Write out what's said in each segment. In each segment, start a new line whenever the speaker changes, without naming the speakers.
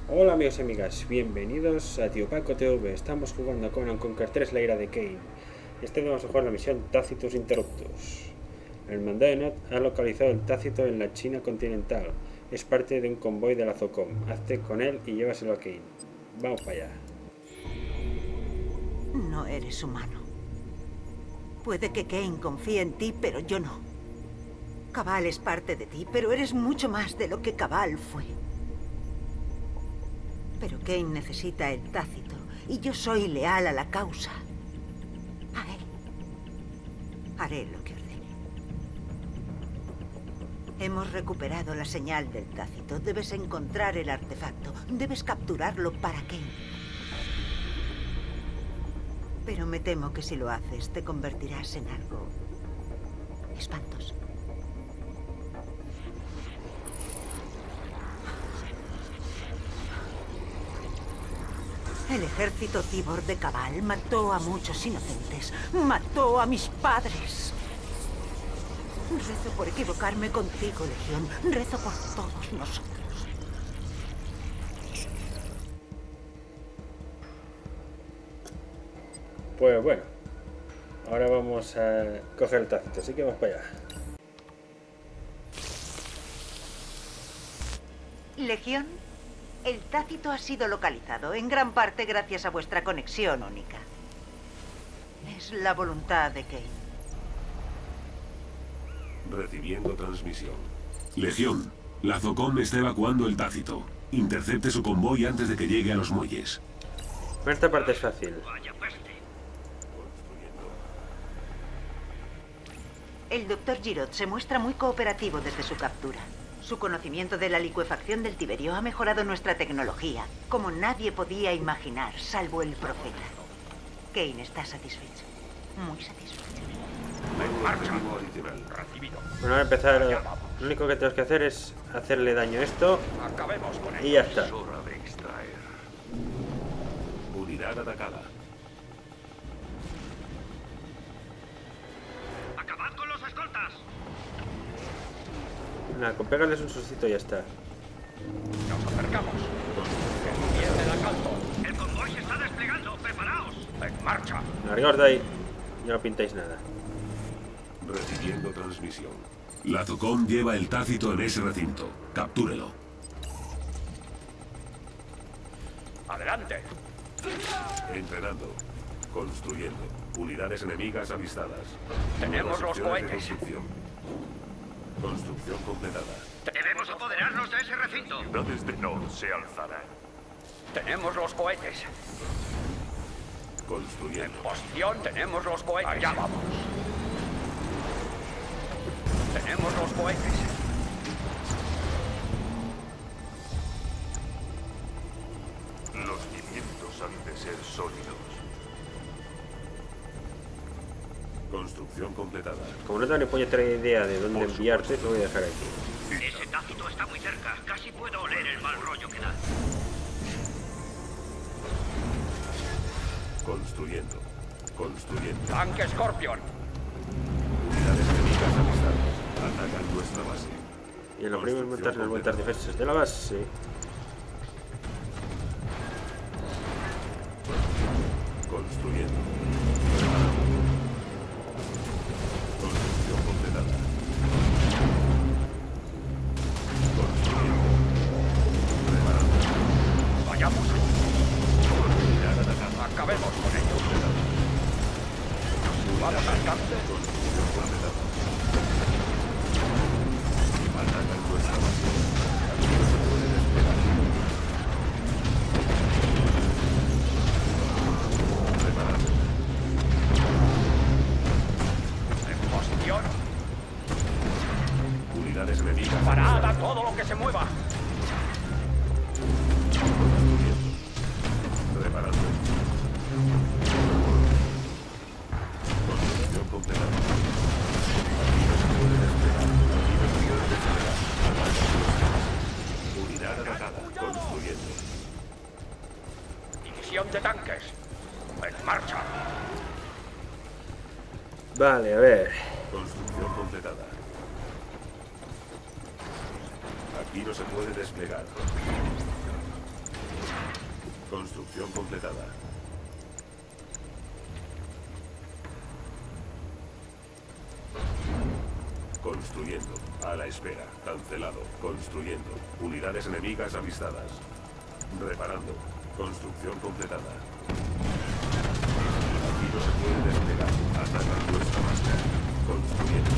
Hola amigos y amigas, bienvenidos a Tío Paco TV. Estamos jugando a Command & Conquer 3, la ira de Kain. Este vamos a jugar la misión Tacitus Interruptus. El mando de Nod ha localizado el Tácito en la China continental. Es parte de un convoy de la Zocom. Hazte con él y llévaselo a Kain. Vamos para allá.
No eres humano. Puede que Kain confíe en ti, pero yo no. Cabal es parte de ti, pero eres mucho más de lo que Cabal fue. Pero Kain necesita el Tácito, y yo soy leal a la causa. A él. Haré lo que ordene. Hemos recuperado la señal del Tácito. Debes encontrar el artefacto. Debes capturarlo para Kain. Pero me temo que si lo haces, te convertirás en algo espantoso. El ejército Tibor de Cabal mató a muchos inocentes. Mató a mis padres. Rezo por equivocarme contigo, Legión. Rezo por todos nosotros.
Pues bueno, ahora vamos a coger el Tácito, así que vamos para allá.
Legión, el Tácito ha sido localizado, en gran parte gracias a vuestra conexión única. Es la voluntad de Kain.
Recibiendo transmisión. Legión, la Zocom está evacuando el Tácito. Intercepte su convoy antes de que llegue a los muelles.
Esta parte es fácil.
El Dr. Giraud se muestra muy cooperativo desde su captura. Su conocimiento de la licuefacción del Tiberio ha mejorado nuestra tecnología, como nadie podía imaginar, salvo el profeta. Kain está satisfecho. Muy satisfecho.
Bueno, ahora empezar. Lo único que tenemos que hacer es hacerle daño a esto. Y ya está.
Unidad atacada.
¡Acabad con los escoltas!
Nada, con pegarles un sustito y ya está.
¡Nos acercamos! ¡Viene el asalto! ¡El convoy se está desplegando! ¡Preparaos! ¡En marcha!
Largaos de ahí. Ya no pintáis nada.
Recibiendo transmisión. La Zocom lleva el Tácito en ese recinto. Captúrelo.
¡Adelante!
Entrenando. Construyendo. Unidades enemigas avistadas.
Tenemos los
Posiciones de
cohetes.
Construcción. Construcción completada.
Debemos apoderarnos de ese recinto.
Ciudades de Nord se alzarán.
Tenemos los cohetes.
Construyendo.
Posición, tenemos los cohetes. Allá vamos. Tenemos los cohetes.
Los cimientos han de ser sólidos. Construcción completada.
Como no tengo ni puñetera idea de dónde enviarte, te voy a dejar aquí.
Ese Tácito está muy cerca. Casi puedo oler el mal rollo que da.
Construyendo. Construyendo.
¡Tanque Scorpion!
Unidades enemigas avistadas. Atacan nuestra base.
Y lo primero es montar las vueltas defensas de la base.
Construyendo. Construcción completada. Construyendo. Preparando.
¡Vayamos!
Unidad atacada.
¡Acabemos con ello! ¡Vamos al campo!
Construcción completada. Atacan nuestra base. Aquí no se puede desplegar. Preparando.
¡En posición!
Unidades enemigas.
¡Parad a todo lo que se mueva!
Construyendo. Preparando. Construcción completada. Aquí no se puede desplegar. Aquí no se puede desplegar. Atacan nuestra base. Unidad atacada. Construyendo.
División de tanques. ¡En marcha!
Vale, a ver.
Construcción completada. Aquí no se puede desplegar. Construcción completada. Construyendo. A la espera. Cancelado. Construyendo. Unidades enemigas avistadas. Reparando. Construcción completada. Aquí no se puede desplegar. Atacan nuestra base. Construyendo.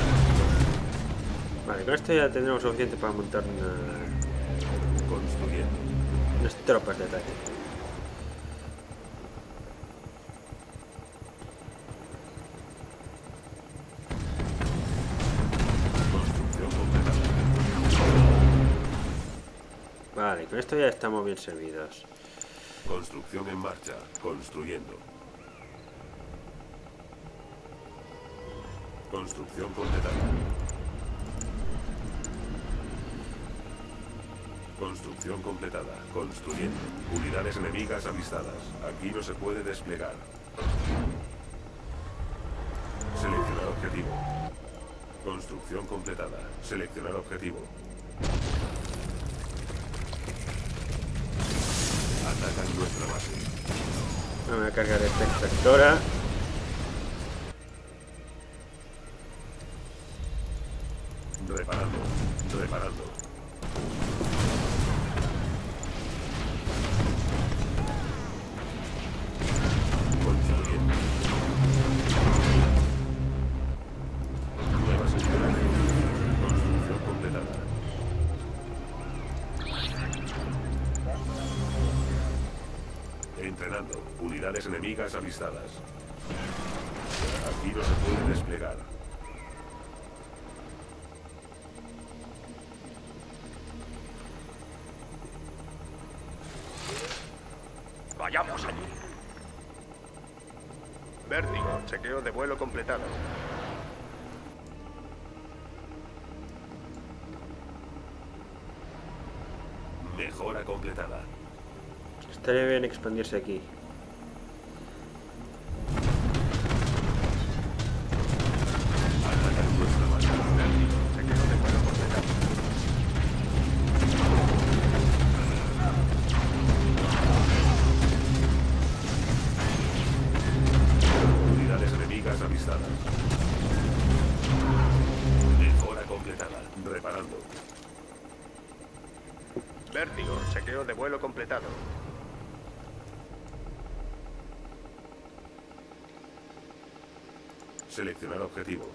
Vale, con esto ya tendremos suficiente para montar
Construyendo.
unas tropas de ataque.
Construcción completada.
Vale, con esto ya estamos bien servidos.
Construcción en marcha. Construyendo. Construcción completada. Construcción completada. Construyendo. Unidades enemigas avistadas. Aquí no se puede desplegar. Seleccionar objetivo. Construcción completada. Seleccionar objetivo. Atacan nuestra base.
Me voy a cargar esta extractora.
Reparando. Reparando. Construyendo. Nuevas instalaciones. Construcción completada. Entrenando. Unidades enemigas avistadas. Aquí no se puede desplegar.
Vayamos allí. Vértigo, chequeo de vuelo completado.
Mejora completada.
Estaría bien expandirse aquí.
Atacan nuestra base.
Vértigo, chequeo de vuelo completado.
Unidades enemigas avistadas. Mejora completada. Reparando.
Vértigo, chequeo de vuelo completado.
Seleccionar objetivo.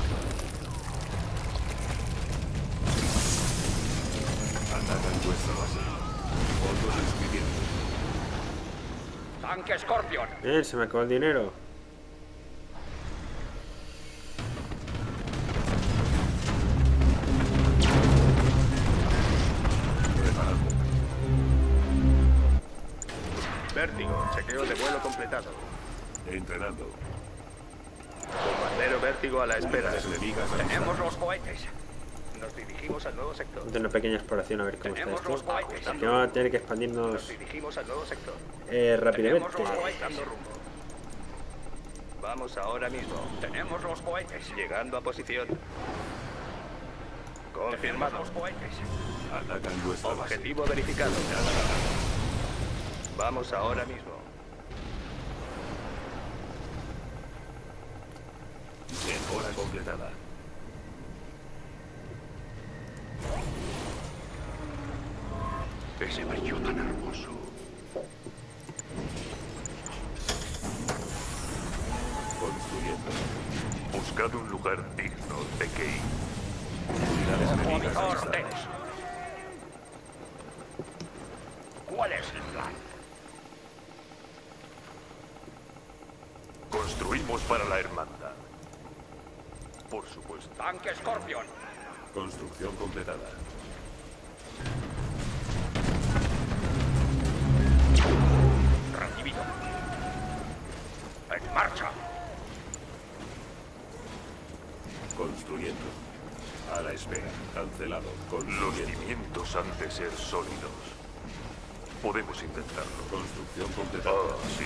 Atacan nuestra base. Fondos insuficientes.
Tanque Scorpion.
Bien, se me acabó el dinero.
Reparando.
Vértigo, chequeo de vuelo completado.
Entrenando.
Bombardero Vértigo a la espera.
Unidades enemigas avistadas.
Tenemos los cohetes. Nos dirigimos al nuevo sector.
Voy a hacer una pequeña exploración a ver cómo está
Tenemos los
esto.
cohetes.
Aquí vamos a tener que
Nos
expandirnos
dirigimos al nuevo sector.
rápidamente.
Tenemos los cohetes dando rumbo. Vamos ahora mismo. Tenemos los cohetes. Llegando a posición. Confirmado. Los cohetes.
Atacan nuestra base.
Objetivo verificado. Vamos ahora mismo.
Mejora completada.
Ese brillo tan hermoso.
Construyendo.
Buscad un lugar digno de Kane.
Unidades enemigas avistadas.
Órdenes. ¿Cuál es el plan?
Construimos para la hermandad. Por supuesto.
Tanque Scorpion.
Construcción completada.
Recibido. En marcha.
Construyendo. A la espera. Cancelado.
Los
Construyendo.
cimientos han de ser sólidos. Podemos intentarlo.
Construcción completada.
Ah, sí.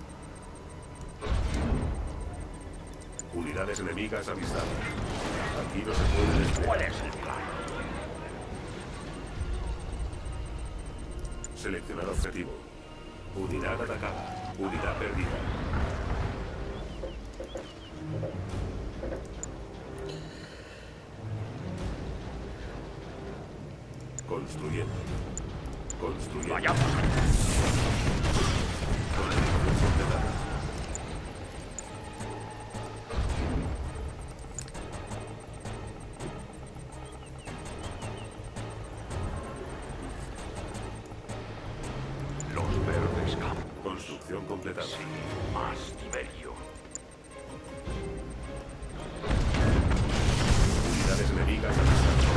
Unidades enemigas avistadas.
Aquí no se puede desplegar.
¿Cuál es el plan?
Seleccionar objetivo. Unidad atacada. Unidad perdida. Construyendo. Construyendo.
Vayamos.
Construcción completada.
Los verdes campos.
Construcción completada.
Sí, más Tiberio.
Unidades enemigas avistadas.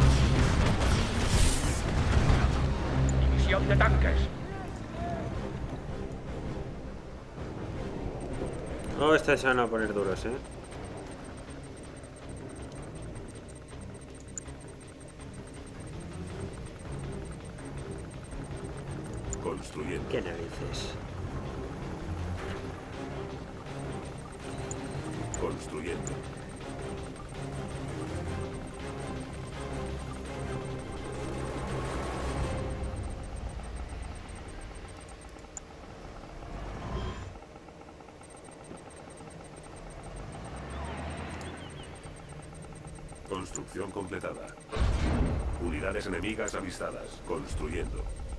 División de tanques.
Oh, estas se van a poner duros, ¿eh?
Construyendo.
¿Qué narices?
Construyendo. Construcción completada. Unidades enemigas avistadas. Construyendo.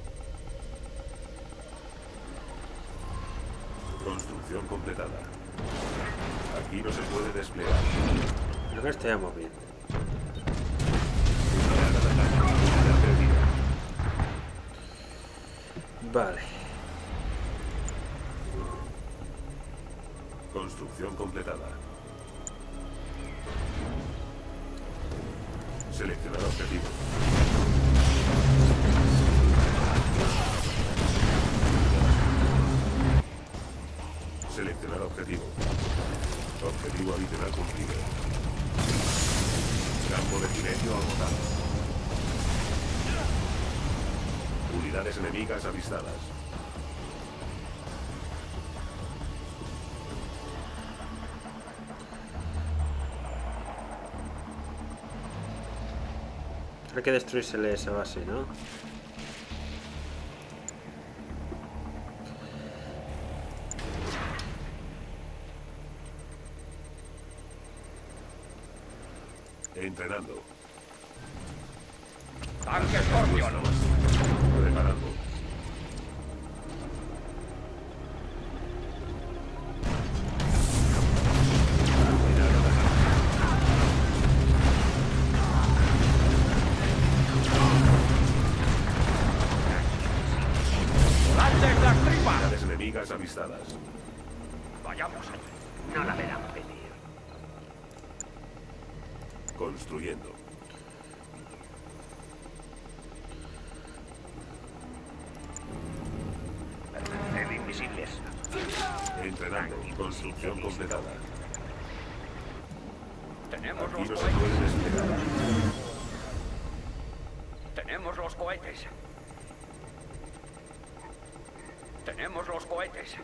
Construcción completada. Aquí no se puede desplegar.
Creo que estoy moviendo.
Unidad atacada. Unidad perdida.
Vale.
Construcción completada. Seleccionar objetivo. Seleccionar objetivo. Objetivo adicional cumplido. Campo de silencio agotado. Unidades enemigas avistadas.
Hay que destruírsele esa base, ¿no?
Entrenando.
Tanque Scorpion.
Preparando.
¡Volantes las tripas!
Unidades enemigas avistadas.
Vayamos.
No la verán venir.
Construyendo.
Permanecer invisibles.
Entrenando. Construcción completada.
Tenemos
Aquí
los
no se
cohetes.
puede desplegar.
Tenemos los cohetes. Tenemos los cohetes.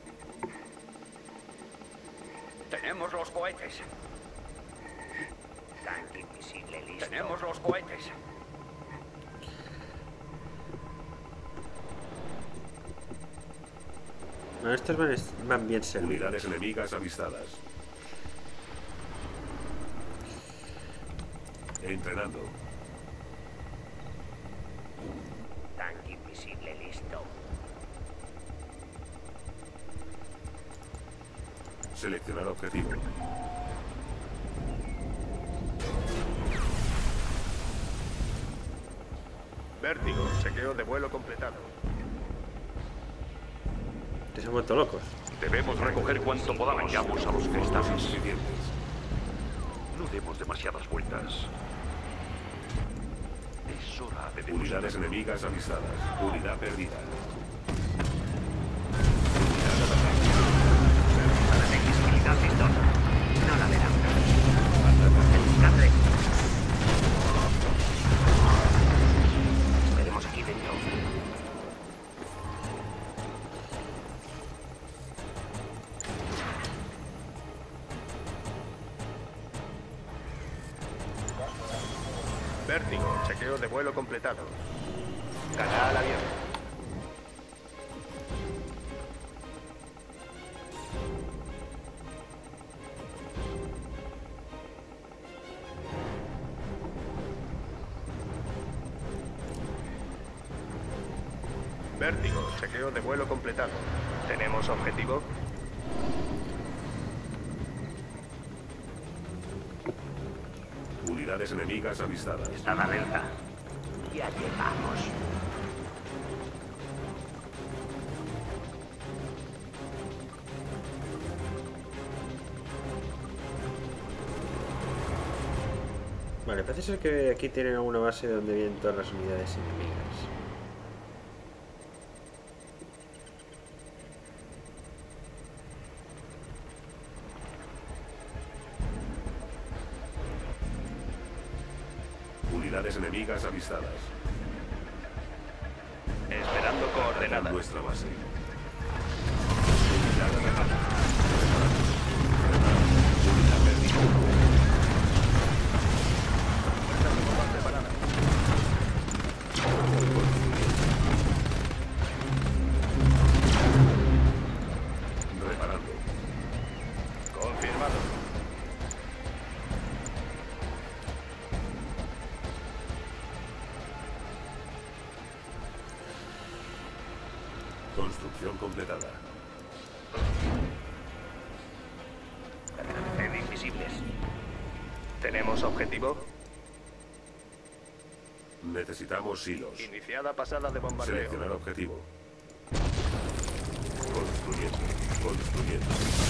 Tenemos los cohetes.
Tanque invisible listo.
Tenemos los cohetes.
Bueno, estos van bien servidos.
Unidades enemigas avistadas. Entrenando.
Tanque invisible listo.
Seleccionar objetivo.
Vértigo, chequeo de vuelo completado.
Que se han vuelto locos.
Debemos recoger cuanto podamos. Vayamos a los cristales.
Suficientes.
No demos demasiadas vueltas. Es hora de
Unidades
demostrar.
enemigas avistadas. Unidad perdida.
Zona de invisibilidad listo. No la verán. Catre. Esperemos aquí dentro.
Vértigo, chequeo de vuelo completado. Canal abierto. Vértigo, chequeo de vuelo completado. ¿Tenemos objetivo?
Unidades enemigas avistadas.
Está la delta. Ya llegamos.
Vale, parece ser que aquí tienen alguna base donde vienen todas las unidades enemigas.
Unidades enemigas avistadas.
Esperando coordenadas.
Nuestra base. Reparando.
Confirmado.
Construcción completada.
Sed invisibles.
¿Tenemos objetivo?
Necesitamos silos.
Iniciada pasada de bombardeo.
Seleccionar objetivo. Construyendo. Construyendo.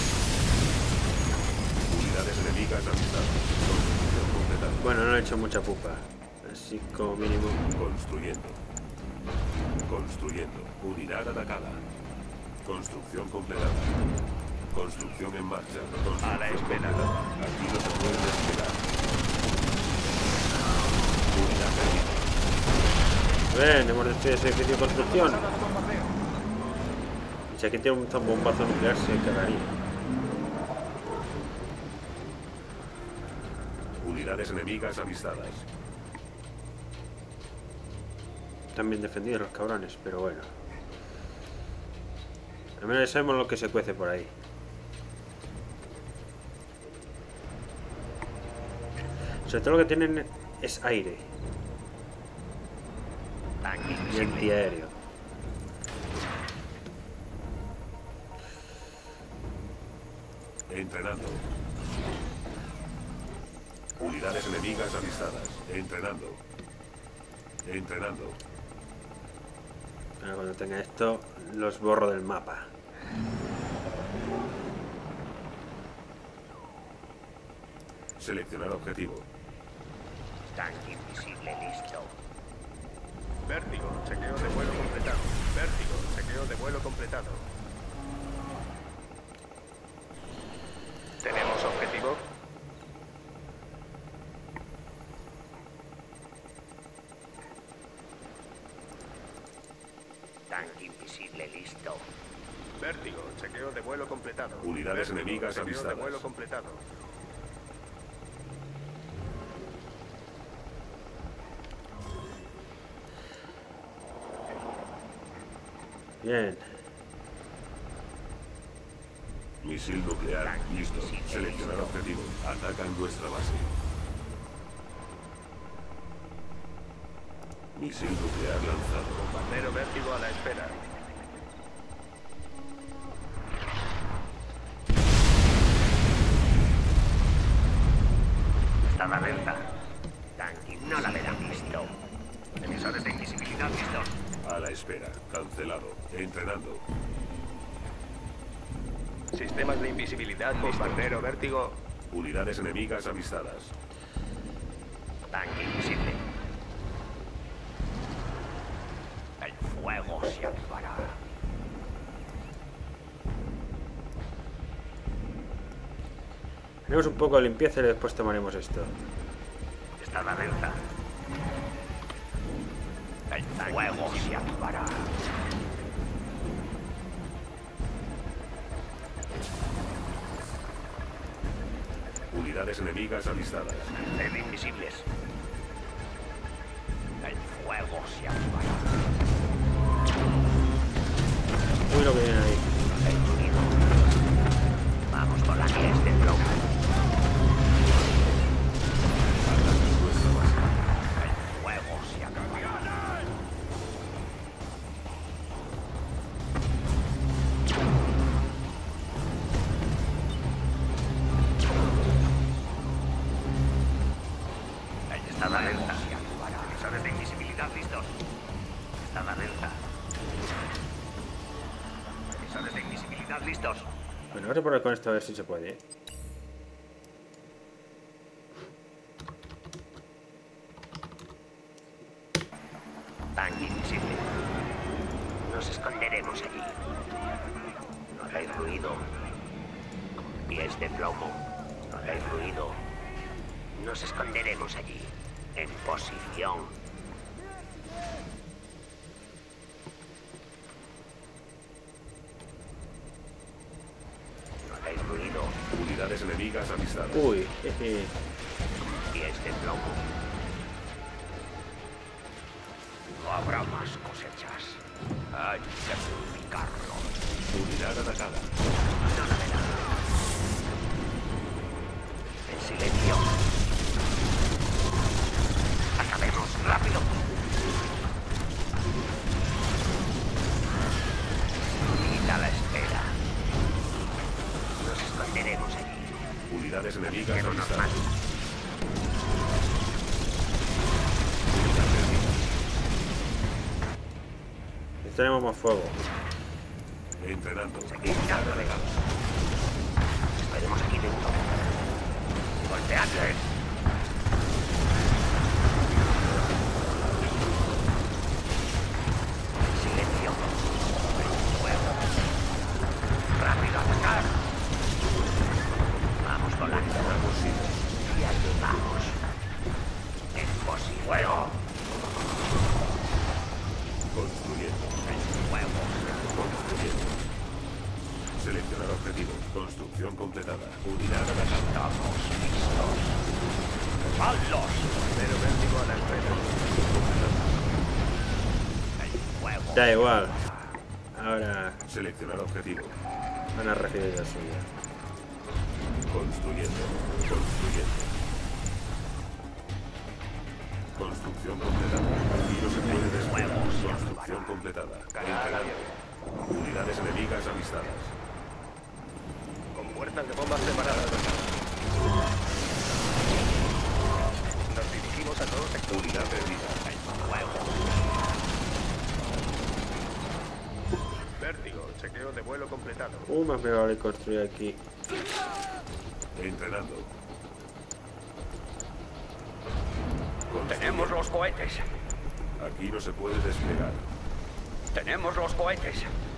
Unidades enemigas avistadas. Construcción completada.
Bueno, no he hecho mucha pupa. Así como mínimo.
Construyendo. Construyendo. Unidad atacada. Construcción completada. Construcción en marcha. Construcción
A la espera.
completada. Aquí no se puede despegar. Unidad perdida.
Bien, hemos destruido ese edificio de construcción. Y si aquí tiene un bombazo nuclear se cagaría.
Unidades enemigas avistadas.
Están bien defendidos los cabrones, pero bueno. Al menos ya sabemos lo que se cuece por ahí. Sobre todo lo que tienen es aire
Tanque
y
invisible.
antiaéreo.
Entrenando. Unidades enemigas avistadas. Entrenando. Entrenando.
Ahora cuando tenga esto, los borro del mapa.
Seleccionar objetivo.
Tanque invisible listo.
Vértigo, chequeo de vuelo completado. Vértigo, chequeo de vuelo completado. ¿Tenemos objetivo?
Tanque invisible listo.
Vértigo, chequeo de vuelo completado.
Unidades
Vértigo,
enemigas
chequeo de
avistadas.
vuelo completado.
Bien.
Misil nuclear listo. Seleccionar objetivo. Atacan nuestra base. Misil nuclear lanzado.
Bombardero vértigo a la espera.
Está la delta. Tanque no la verán listo. Emisores de invisibilidad listos.
A la espera. Cancelado. Entrenando.
Sistemas de invisibilidad, bombardero vértigo.
Unidades enemigas avistadas.
Tanque invisible. El fuego se activará.
Haremos un poco de limpieza y después tomaremos esto.
Está la delta. El fuego se activará.
Unidades enemigas avistadas.
Sed invisibles. Estada alerta. Emisores de invisibilidad listos. Estada alerta. Emisores de invisibilidad listos.
Bueno, vamos a probar con esto a ver si se puede.
Tanque invisible. Nos esconderemos allí. No hagáis ruido. Con pies de plomo. No hagáis ruido. Nos esconderemos allí. En posición. No hagáis ruido.
Unidades enemigas avistadas.
Uy, jeje.
Pies de plomo. No habrá más cosechas. Hay que purificarlo.
Unidad atacada.
No la verá. En silencio. Acabemos rápido. Quita la espera. Nos esconderemos allí.
Unidades enemigas
Que no nos
avistadas.
maten.
Tenemos más fuego.
Entrenando.
Seguid dándole. Esperemos aquí dentro. Golpeadle. Silencio. Fuego. Rápido a atacar. Vamos volando. Y allí vamos. En posición. Fuego.
Construyendo.
Fuego.
Construyendo. Seleccionar objetivo. Construcción completada. Unidad atacada.
Estamos listos. ¡Malos! Pero vértigo a la espera. El fuego.
Da igual. Ahora
Seleccionar objetivo.
van a recibir la suya.
Construyendo. Construyendo. Construcción completada. Aquí no se puede despegar. Construcción completada. Entrenando. Unidades enemigas avistadas.
Con puertas de bombas preparadas. Nos dirigimos a todos sectores.
Unidad perdida.
Fuego. Vértigo. Chequeo de vuelo completado.
Más me vale construir aquí.
Entrenando.
Tenemos los cohetes.
Aquí no se puede desplegar.
Tenemos los cohetes.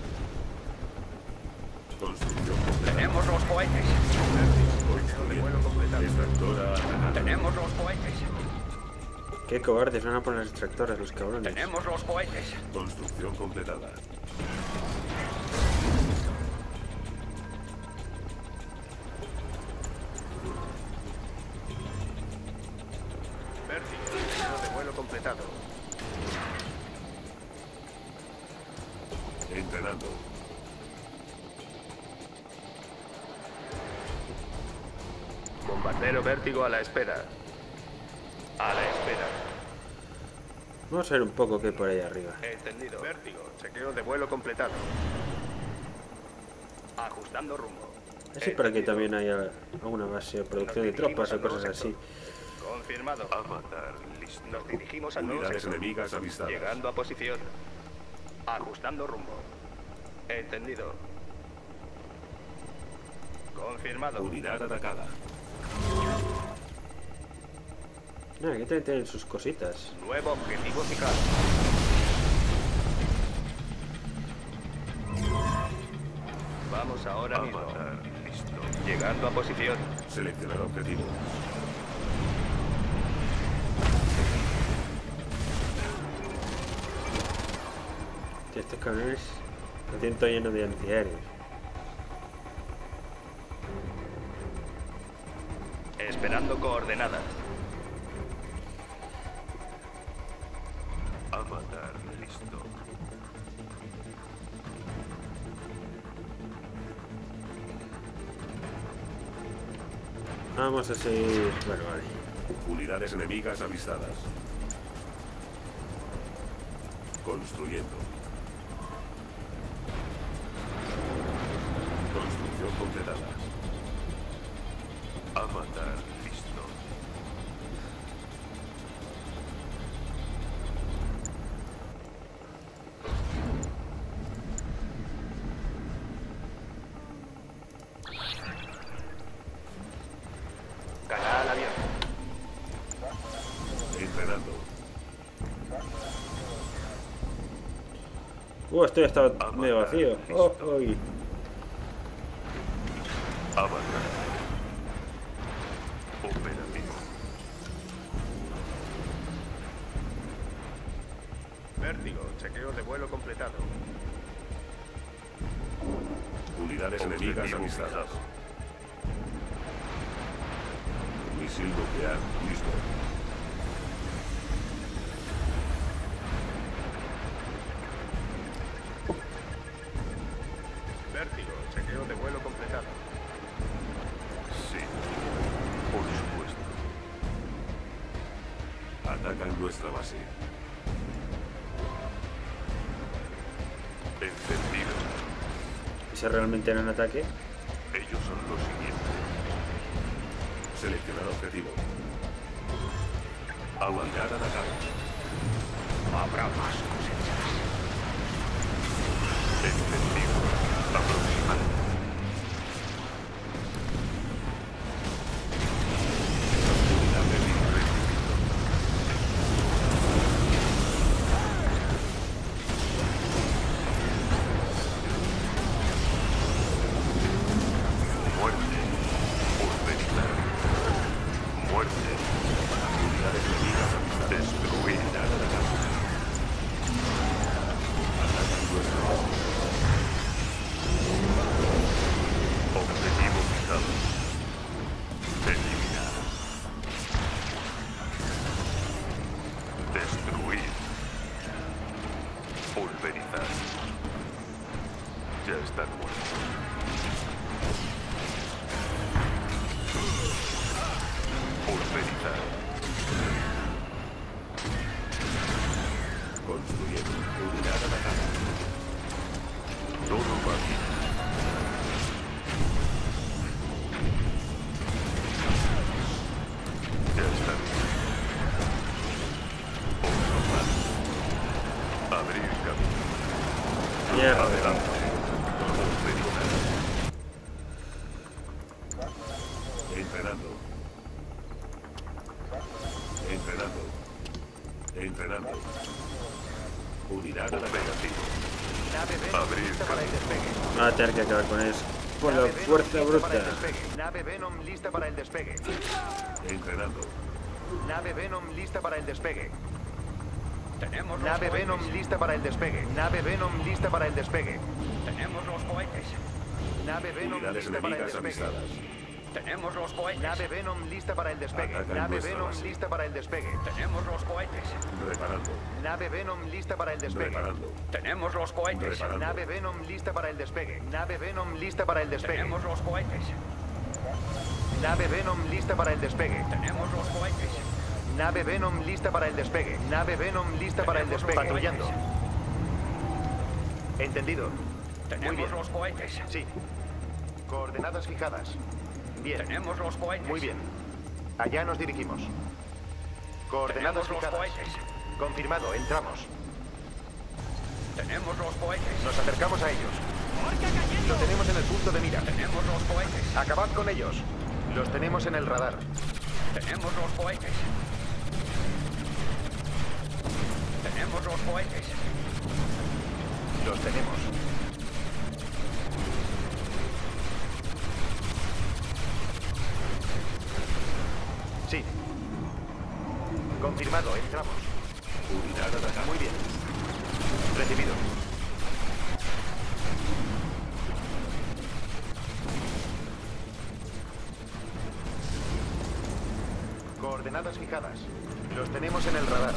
Construcción completada.
Tenemos los cohetes.
Construyendo. Extractora atacada.
Tenemos los cohetes.
Qué cobardes, van a poner los extractores, los cabrones.
Tenemos los cohetes.
Construcción completada.
Vértigo. Chequeo de vuelo completado.
Entrenando.
Bombardero vértigo a la espera. A la espera.
Vamos a ver un poco qué hay por ahí arriba.
Entendido. Vértigo. Chequeo de vuelo completado. Ajustando rumbo.
Así para que también haya alguna base de producción de tropas o cosas así.
Confirmado.
Avatar listo.
Nos dirigimos al nuevo
Unidades
sector.
enemigas avistadas.
Llegando a posición. Ajustando rumbo. Entendido. Confirmado.
Unidad atacada.
No, aquí también tienen sus cositas.
Nuevo objetivo fijado. Vamos ahora mismo.
Avatar listo.
Llegando a posición.
Seleccionar objetivo.
Que estos cabrones lo tienen todo lleno de antiaéreos.
Esperando coordenadas.
Avatar listo.
Vamos a seguir. Bueno, vale.
Unidades enemigas avistadas. Construyendo. Construcción completada. Avatar listo.
Esto ya estaba medio vacío. Uy.
Avatar. Operativo.
Vértigo, chequeo de vuelo completado.
Unidades enemigas avistadas. Misil nuclear listo.
Vértigo, chequeo de vuelo completado.
Sí, por supuesto. Atacan nuestra base. Encendido.
¿Ese realmente era un ataque?
Ellos son los siguientes. Seleccionar objetivo. Aguantar atacar.
Habrá más cosechas.
Encendido. Aproximar. Unidad de recibido. Muerte. Pulverizar. Muerte. Unidades enemigas avistadas. Destruir. Atacan nuestra base. Objetivo fijado. Eliminar. Destruir. Pulverizar. Ya están muertos. Pulverizar. Construyendo. Unidad atacada. Todo va bien. Ya está bien. Observar. Abrir camino.
Mierda.
Adelante. Pulverizar. Entrenando. Entrenando. Entrenando. Unidad operativa.
Nave Venom
Abrir
lista para el despegue.
Va a tener que acabar con eso. Por la
Nave Venom
fuerza
lista para el
bruta.
despegue. Nave Venom lista para el despegue.
Entrenando.
Nave Venom lista para el despegue.
Tenemos los
Nave
cohetes.
Venom lista para el despegue. Nave Venom lista para el despegue.
Tenemos los cohetes.
Nave Venom
Unidades
lista para el
enemigas
despegue.
avistadas.
Tenemos los cohetes.
Nave Venom lista para el despegue.
Atacan
Nave
nuestra
Venom
base.
lista para el despegue.
Tenemos los cohetes.
Reparando.
Nave Venom lista para el despegue.
Reparando.
Tenemos los cohetes.
Reparando.
Nave Venom lista para el despegue. Nave Venom lista para el despegue.
Tenemos los cohetes.
Nave Venom lista para el despegue.
Tenemos los cohetes.
Nave Venom lista para el despegue. Nave Venom lista para el
Tenemos los
despegue. Patrullando.
cohetes.
Entendido. Muy
Tenemos
bien.
los cohetes.
Sí. Coordenadas fijadas. Bien.
Tenemos los cohetes.
Muy bien. Allá nos dirigimos. Coordenadas
Tenemos los
fijadas.
cohetes.
Confirmado, entramos.
Tenemos los cohetes.
Nos acercamos a ellos. Lo tenemos en el punto de mira.
Tenemos los cohetes.
Acabad con ellos. Los tenemos en el radar.
Tenemos los cohetes. Tenemos los cohetes.
Los tenemos. Sí. Confirmado, entramos.
Unidad atacada.
Muy bien. Recibido. Coordenadas fijadas. Los tenemos en el radar.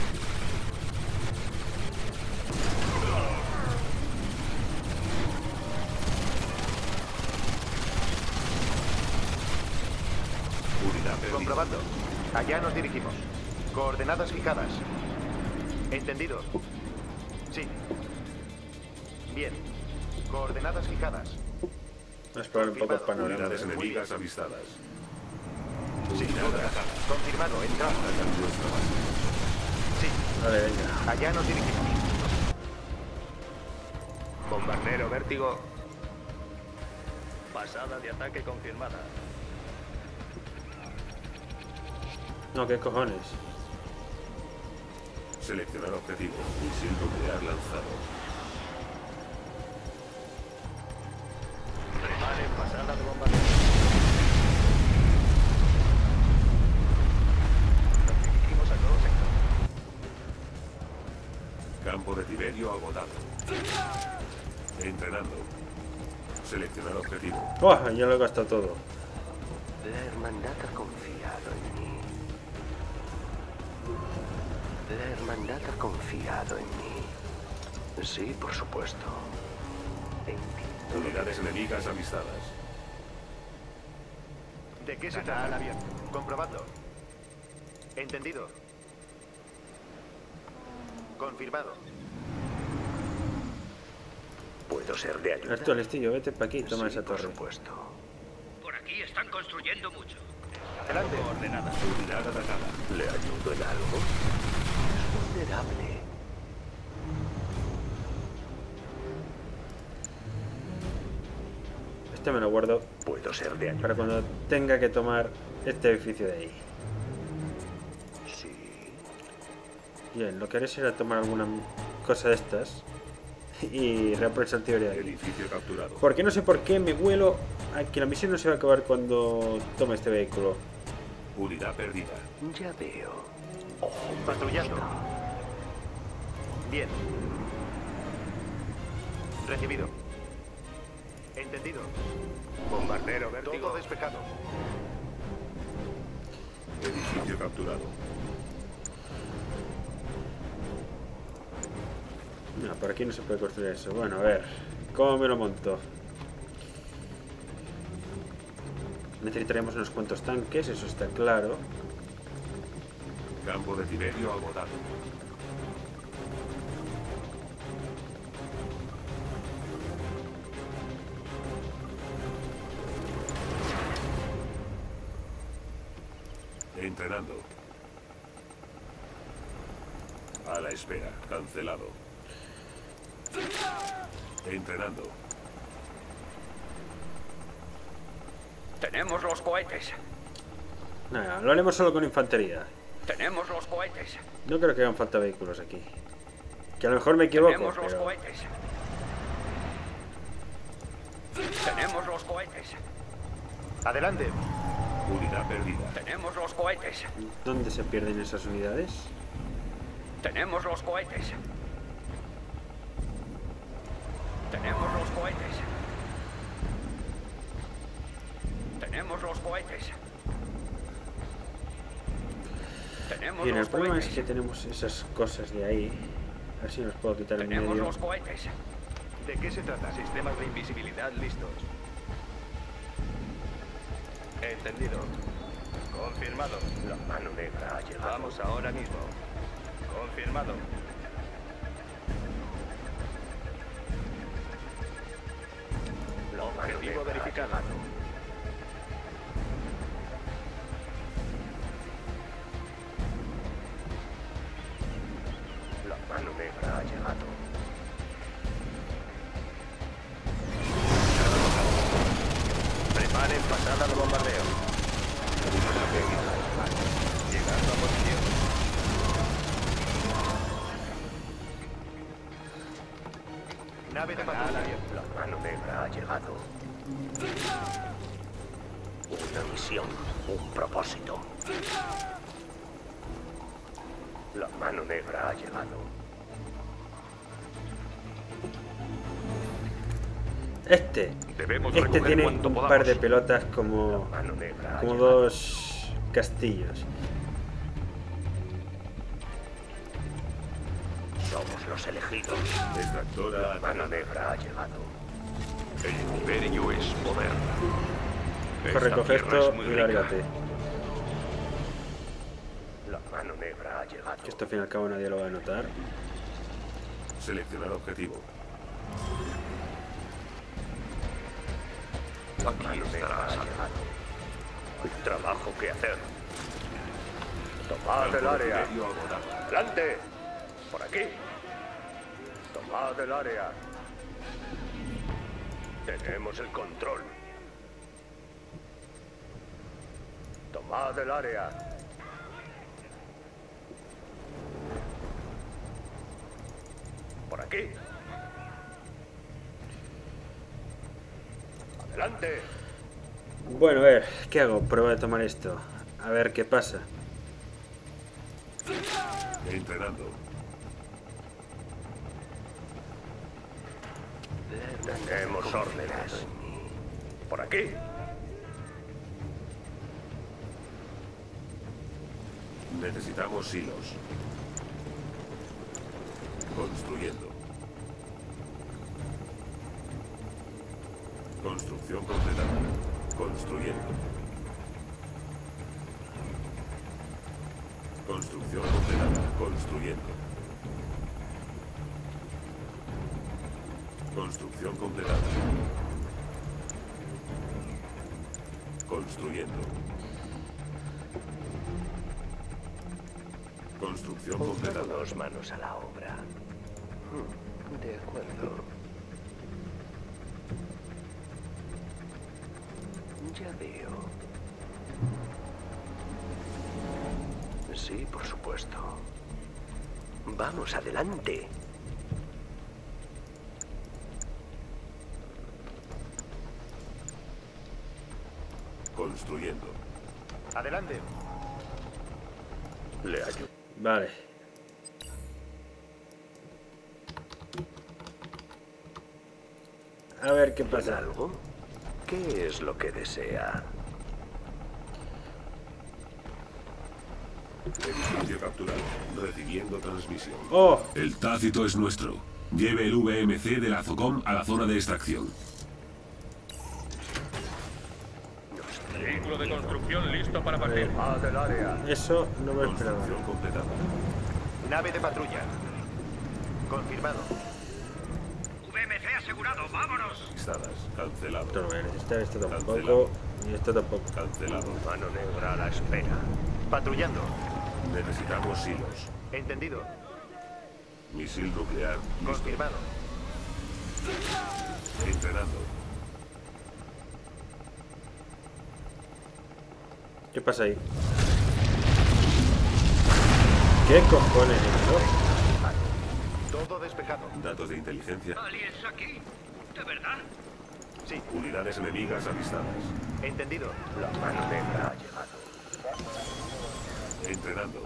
Unidad perdida.
Comprobando. Allá nos dirigimos. Coordenadas fijadas. Entendido. Sí. Bien. Coordenadas fijadas.
Vamos a explorar un poco el panorama.
Unidades enemigas avistadas.
Sin
Unidad
duda.
atacada.
Confirmado. Entramos.
Atacan nuestra base.
Sí.
Vale, venga.
Allá nos dirigimos.
Bombardero Vértigo. Pasada de ataque confirmada.
No, qué cojones.
Seleccionar objetivo. Misil nuclear lanzado. Tiberio agotado. Entrenando. Seleccionar objetivo.
¡Oh! Ya lo he gastado todo.
La hermandad ha confiado en mí. La hermandad ha confiado en mí. Sí, por supuesto. Entiendo.
Unidades enemigas avistadas.
¿De qué se trata? Abierto. Comprobadlo. Entendido. Confirmado.
¿Puedo ser de ayuda?
Esto, listillo, vete para aquí, toma
Sí,
esa torre.
por supuesto.
Por aquí están construyendo mucho.
Adelante.
Coordenada.
Unidad atacada.
¿Le ayudo en algo? Es vulnerable.
Este me lo guardo
¿Puedo ser de ayuda?
para cuando tenga que tomar este edificio de ahí.
Sí.
Bien, lo que haré será tomar alguna cosa de estas y reaprovechar el tío de ahí.
Edificio capturado.
Porque no sé por qué me huelo a que la misión no se va a acabar cuando tome este vehículo.
Unidad perdida.
Ya veo.
Patrullando. Bien. Recibido. Entendido.
Bombardero, vértigo.
Todo despejado.
Edificio capturado.
No, por aquí no se puede construir eso. Bueno, a ver, ¿cómo me lo monto? Necesitaríamos unos cuantos tanques, eso está claro.
Campo de Tiberio agotado. Entrenando. A la espera. Cancelado. Entrenando.
Tenemos los cohetes.
Nada, lo haremos solo con infantería.
Tenemos los cohetes.
No creo que hagan falta vehículos aquí. Que a lo mejor me equivoco,
Tenemos los
pero...
cohetes. Tenemos los cohetes.
Adelante.
Unidad perdida.
Tenemos los cohetes.
¿Dónde se pierden esas unidades?
Tenemos los cohetes. Tenemos los cohetes. Tenemos los cohetes. Tenemos
Bien, el
los
problema es
cohetes.
que tenemos esas cosas de ahí. A ver si los puedo quitar en
Tenemos
medio.
los cohetes.
¿De qué se trata? Sistemas de invisibilidad listos. Entendido. Confirmado.
La mano negra ha llegado.
Vamos ahora mismo. Confirmado.
La mano
Objetivo
negra ha
verificado.
llegado. La mano negra ha llegado.
Preparen pasada de bombardeo. Llegando a posición. Nave de patrulla.
La mano negra ha llegado. Una misión, un propósito. La mano negra ha llegado.
Debemos
Este
recoger
tiene
cuanto
un
podamos.
par de pelotas como
Mano negra ha
como
llegado.
dos castillos.
Somos los elegidos.
Extractora
La mano negra ha llegado.
El imperio es poder.
Corre,
Esta
coge
tierra
esto
es muy
y
rica.
lárgate.
La mano negra ha llegado.
Que esto al fin y al cabo nadie lo va a notar.
Seleccionar objetivo.
La
Aquí
mano negra
estará
ha
salvo.
llegado. Hay trabajo que hacer. Tomad
Campo
el
de
área.
Tiberio agotado.
¡Adelante! ¡Por aquí! ¡Tomad el área! Tenemos el control. ¡Tomad el área! ¡Por aquí! ¡Adelante!
Bueno, a ver, ¿qué hago? Prueba de tomar esto. A ver qué pasa.
Entrenando.
Tenemos órdenes. Por aquí.
Necesitamos silos. Construyendo. Construcción completada. Construyendo. Construcción completada. Construyendo. Construcción completada. Construyendo. Construcción completada.
Pongamos manos a la obra. De acuerdo. Ya veo. Sí, por supuesto. Vamos, adelante.
Construyendo.
Adelante.
Le ayudo.
Vale. A ver qué pasa.
¿Algo? ¿Qué es lo que desea?
Edificio capturado. Recibiendo transmisión.
¡Oh!
El Tácito es nuestro. Lleve el VMC de la ZOCOM a la zona de extracción.
Vehículo de construcción listo para partir.
Haz del área.
Eso no me esperaba.
Construcción completada.
Nave de patrulla. Confirmado.
VMC asegurado, vámonos.
Listadas. Cancelado.
Esto no voy a necesitar, esto tampoco. Y esto tampoco.
Cancelado.
Mano negra a la espera.
Patrullando.
Necesitamos silos.
Entendido.
Misil nuclear. Listo.
Confirmado.
Entrenando.
¿Qué pasa ahí? ¿Qué cojones es eso?
Todo despejado.
Datos de inteligencia.
¿Aliens aquí? ¿De verdad?
Sí.
Unidades enemigas avistadas.
Entendido.
La mano negra ha llegado.
Entrenando.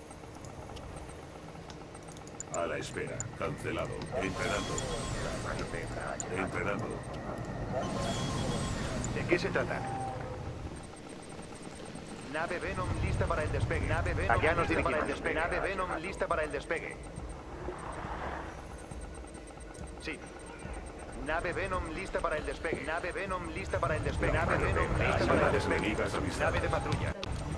A la espera. Cancelado. Entrenando.
La mano negra ha llegado.
Entrenando.
¿De qué se trata? Nave Venom lista para el despegue. Nave Venom allá nos dirigimos para el despegue. Nave Venom lista para el despegue. Sí. Nave Venom lista para el despegue. Nave Venom lista para el despegue. Nave Venom lista para el
Unidades
despegue.
enemigas avistadas.
Nave de patrulla.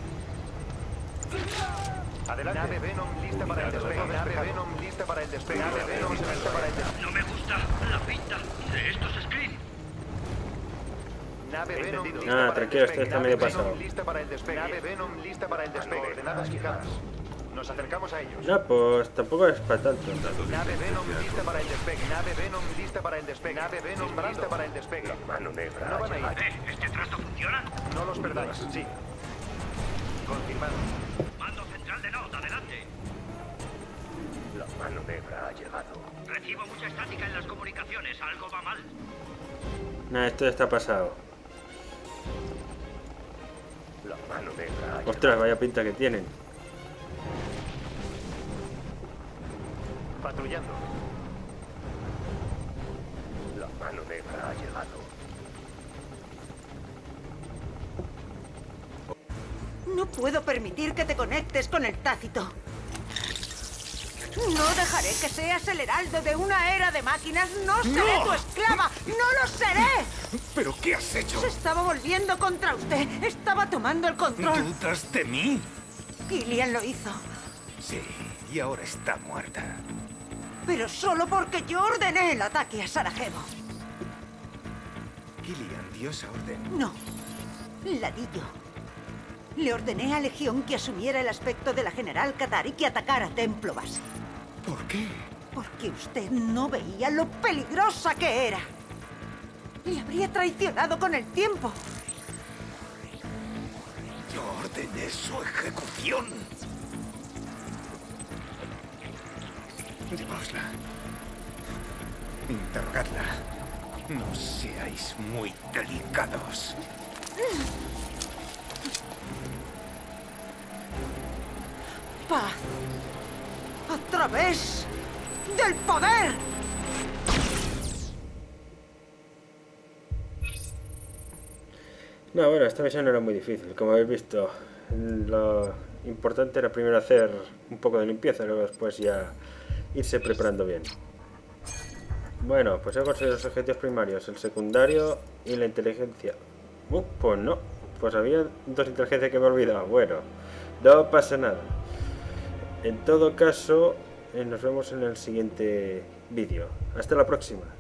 Adelante. Nave Venom lista para el despegue. Nave Venom lista para el despegue. Nave Venom lista para el despegue.
No me gusta la pinta de estos screens.
Nave Venom lista
Nada,
para el
tranquilo,
despegue.
esto está medio
Nave Venom
pasado.
lista para el despegue. Nave Venom lista para el despegue. Coordenadas fijadas. Nos acercamos a ellos.
No, pues tampoco es para tanto.
Datos de
Nave Venom
inteligencia.
lista para el despegue. Nave Venom lista para el despegue. Nave Venom lista para el despegue.
Mano negra
No
ha
van a ir.
llegado.
¿Este trasto funciona?
No los perdáis. Sí. Confirmado.
Mando central de Node, adelante.
La mano negra ha llegado.
Recibo mucha estática en las comunicaciones, algo va mal.
Nada, esto ya está pasado.
La mano negra ha llegado.
Ostras, vaya pinta que tienen.
Patrullando.
La mano negra ha llegado.
No puedo permitir que te conectes con el Tácito. No dejaré que seas el heraldo de una era de máquinas. No seré tu esclava. ¡No lo seré!
¿Pero qué has hecho?
Se estaba volviendo contra usted. Estaba tomando el control.
¿Dudas de mí?
Killian lo hizo.
Sí, y ahora está muerta.
Pero solo porque yo ordené el ataque a Sarajevo.
Killian dio esa orden.
No. La di yo. Le ordené a Legión que asumiera el aspecto de la general Qatar y que atacara Templo Base.
¿Por qué?
Porque usted no veía lo peligrosa que era. Le habría traicionado con el tiempo.
Yo ordené su ejecución. Llevaosla. Interrogadla. No seáis muy delicados.
Paz. A través del poder.
No, bueno, esta misión no era muy difícil, como habéis visto. Lo importante era primero hacer un poco de limpieza, luego después ya irse preparando bien. Bueno, pues he conseguido los objetivos primarios, el secundario y la inteligencia. Pues no, pues había 2 inteligencias que me he olvidado. Bueno, no pasa nada. En todo caso, nos vemos en el siguiente vídeo. Hasta la próxima.